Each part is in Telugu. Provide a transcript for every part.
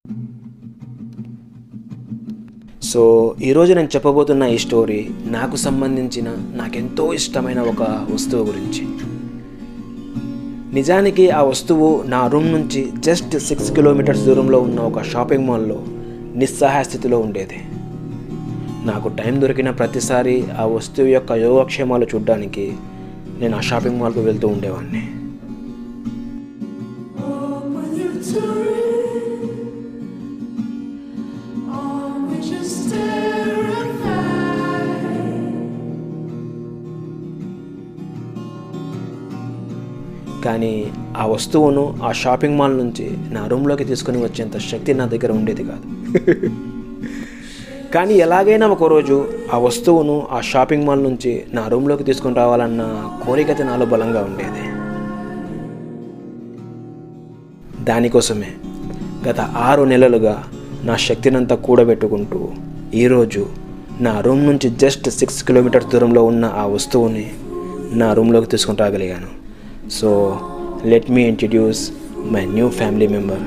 సో ఈరోజు నేను చెప్పబోతున్న ఈ స్టోరీ నాకు సంబంధించిన నాకెంతో ఇష్టమైన ఒక వస్తువు గురించి. నిజానికి ఆ వస్తువు నా రూమ్ నుంచి జస్ట్ 6 కిలోమీటర్స్ దూరంలో ఉన్న ఒక షాపింగ్ మాల్లో నిస్సహాయ స్థితిలో ఉండేది. నాకు టైం దొరికిన ప్రతిసారి ఆ వస్తువు యొక్క యోగక్షేమాలు చూడడానికి నేను ఆ షాపింగ్ మాల్కు వెళ్తూ ఉండేవాడిని. కానీ ఆ వస్తువును ఆ షాపింగ్ మాల్ నుంచి నా రూమ్లోకి తీసుకుని వచ్చేంత శక్తి నా దగ్గర ఉండేది కాదు. కానీ ఎలాగైనా ఒకరోజు ఆ వస్తువును ఆ షాపింగ్ మాల్ నుంచి నా రూమ్లోకి తీసుకుని రావాలన్న కోరిక నాలో బలంగా ఉండేది. దానికోసమే గత 6 నెలలుగా నా శక్తినంతా కూడబెట్టుకుంటూ ఈరోజు నా రూమ్ నుంచి జస్ట్ 6 కిలోమీటర్స్ దూరంలో ఉన్న ఆ వస్తువుని నా రూమ్లోకి తీసుకుని రాగలిగాను. So let me introduce my new family member.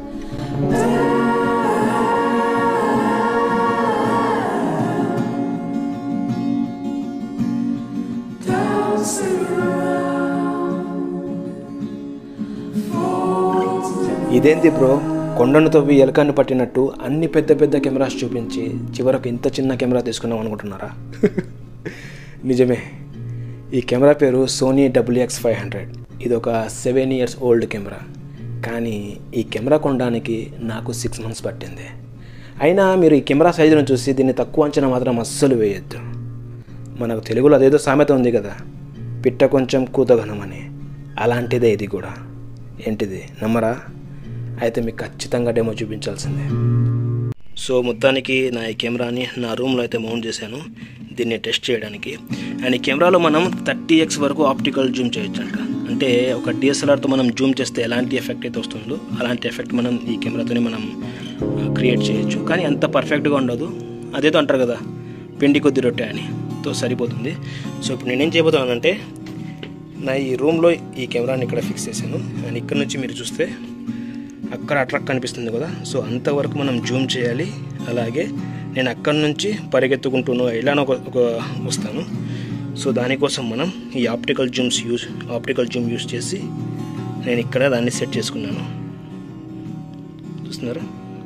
ఇదేంటి బ్రో, కొండను తవ్వి ఎలకాన్ని పట్టినట్టు అన్ని పెద్ద పెద్ద కెమెరాస్ చూపించి చివరకు ఇంత చిన్న కెమెరా తీసుకున్నాం అనుకుంటున్నారా? నిజమే, ఈ కెమెరా పేరు సోనీ wx500. ఇది ఒక 7 years ఓల్డ్ కెమెరా. కానీ ఈ కెమెరా కొనడానికి నాకు 6 months పట్టింది. అయినా మీరు ఈ కెమెరా సైజును చూసి దీన్ని తక్కువ అంచనా మాత్రం అస్సలు వేయొద్దు. మనకు తెలుగులో అదేదో సామెత ఉంది కదా, పిట్ట కొంచెం కూతగనమని. అలాంటిదే ఇది కూడా. ఏంటిది, నమ్మరా? అయితే మీకు ఖచ్చితంగా డెమో చూపించాల్సిందే. సో మొత్తానికి నా ఈ కెమెరాని నా రూమ్లో అయితే మౌంట్ చేశాను దీన్ని టెస్ట్ చేయడానికి. అండ్ ఈ కెమెరాలో మనం 30x వరకు ఆప్టికల్ జూమ్ చేయొచ్చు అంట. అంటే ఒక డిఎస్ఎల్ఆర్తో మనం జూమ్ చేస్తే ఎలాంటి ఎఫెక్ట్ అయితే వస్తుందో అలాంటి ఎఫెక్ట్ మనం ఈ కెమెరాతోనే మనం క్రియేట్ చేయొచ్చు. కానీ అంత పర్ఫెక్ట్గా ఉండదు. అదేదో అంటారు కదా, పిండి కొద్ది రొట్టె అని, తో సరిపోతుంది. సో ఇప్పుడు నేనేం చేయబోతున్నానంటే, నా ఈ రూమ్లో ఈ కెమెరాని ఇక్కడ ఫిక్స్ చేశాను. అండ్ ఇక్కడ నుంచి మీరు చూస్తే అక్కడ ట్రక్ కనిపిస్తుంది కదా, సో అంతవరకు మనం జూమ్ చేయాలి. అలాగే నేను అక్కడి నుంచి పరిగెత్తుకుంటూ ఇలానో ఒక వస్తాను. సో దానికోసం మనం ఈ ఆప్టికల్ జూమ్ యూస్ చేసి నేను ఇక్కడ దాన్ని సెట్ చేసుకున్నాను. చూస్తున్నారా?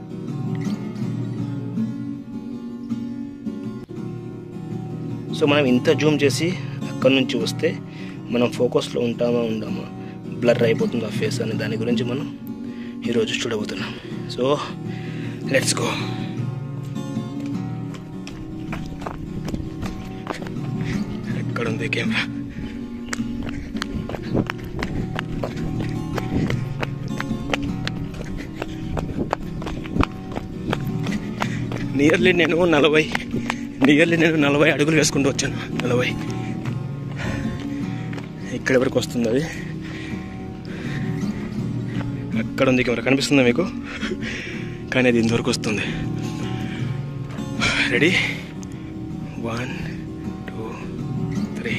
సో మనం ఇంత జూమ్ చేసి అక్కడి నుంచి వస్తే మనం ఫోకస్లో ఉంటామా బ్లర్ అయిపోతుంది ఆ ఫేస్ అనే దాని గురించి మనం ఈరోజు చూడబోతున్నాం. So let's go. ఎక్కడ ఉంది కెమెరా? నియర్లీ నేను 40 అడుగులు వేసుకుంటూ వచ్చాను. 40 ఇక్కడ వరకు వస్తుంది అది. అక్కడ ఉంది కెమెరా, కనిపిస్తుందా మీకు? కానీ అది ఇంతవరకు వస్తుంది. రెడీ? 1 2 3.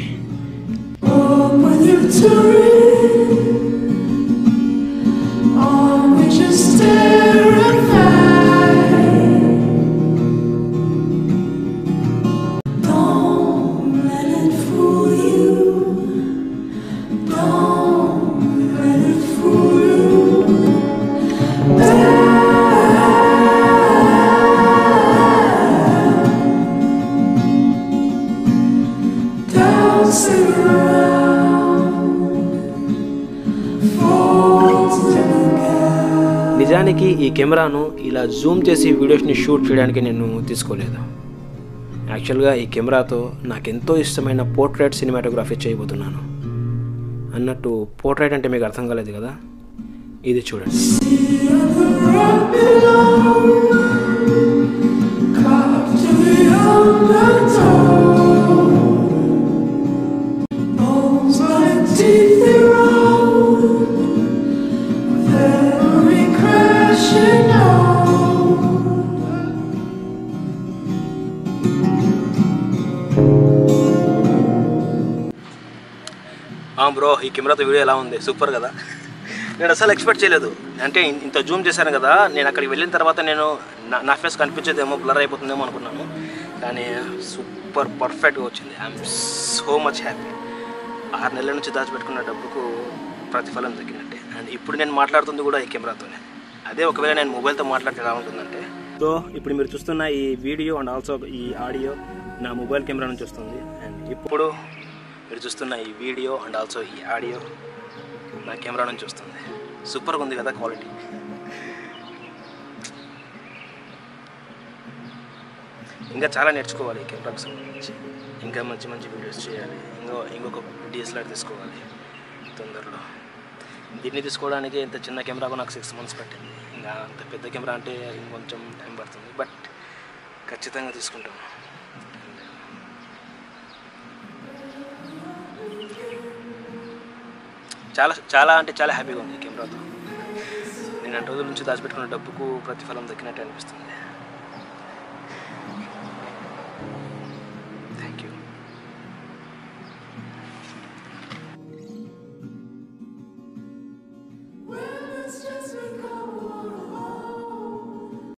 నిజానికి ఈ కెమెరాను ఇలా జూమ్ చేసి వీడియోస్ని షూట్ చేయడానికి నేను తీసుకోలేదు. యాక్చువల్గా ఈ కెమెరాతో నాకెంతో ఇష్టమైన పోర్ట్రేట్ సినిమాటోగ్రఫీ చేయబోతున్నాను. అన్నట్టు పోర్ట్రేట్ అంటే మీకు అర్థం కాలేదు కదా, ఇది చూడండి. బ్రో, ఈ కెమెరాతో వీడియో ఎలా ఉంది? సూపర్ కదా. నేను అసలు ఎక్స్పెక్ట్ చేయలేదు. అంటే ఇంత జూమ్ చేశాను కదా, నేను అక్కడికి వెళ్ళిన తర్వాత నేను నా ఫేస్ కనిపించేదేమో, బ్లర్ అయిపోతుందేమో అనుకున్నాను. కానీ సూపర్ పర్ఫెక్ట్గా వచ్చింది. I'm so much happy. 6 నెలల నుంచి దాచిపెట్టుకున్న డబ్బుకు ప్రతిఫలం దక్కినట్టే. అండ్ ఇప్పుడు నేను మాట్లాడుతుంది కూడా ఈ కెమెరాతోనే. అదే ఒకవేళ నేను మొబైల్తో మాట్లాడితే ఎలా ఉంటుందంటే, సో ఇప్పుడు మీరు చూస్తున్న ఈ వీడియో అండ్ ఆల్సో ఈ ఆడియో నా మొబైల్ కెమెరా నుంచి వస్తుంది. అండ్ ఇప్పుడు మీరు చూస్తున్న ఈ వీడియో అండ్ ఆల్సో ఈ ఆడియో నా కెమెరా నుంచి వస్తుంది. సూపర్గా ఉంది కదా క్వాలిటీ. ఇంకా చాలా నేర్చుకోవాలి ఈ కెమెరాకి సంబంధించి. ఇంకా మంచి మంచి వీడియోస్ చేయాలి. ఇంకొక DSLR తీసుకోవాలి తొందరలో. దీన్ని తీసుకోవడానికి ఇంత చిన్న కెమెరాకు నాకు 6 months పట్టింది. ఇంకా అంత పెద్ద కెమెరా అంటే ఇంకొంచెం టైం పడుతుంది. బట్ ఖచ్చితంగా తీసుకుంటాను. చాలా చాలా అంటే చాలా హ్యాపీగా ఉంది ఈ కెమెరాతో. నేను 2 రోజుల నుంచి దాచిపెట్టుకున్న డబ్బుకు ప్రతిఫలం దక్కినట్టు అనిపిస్తుంది.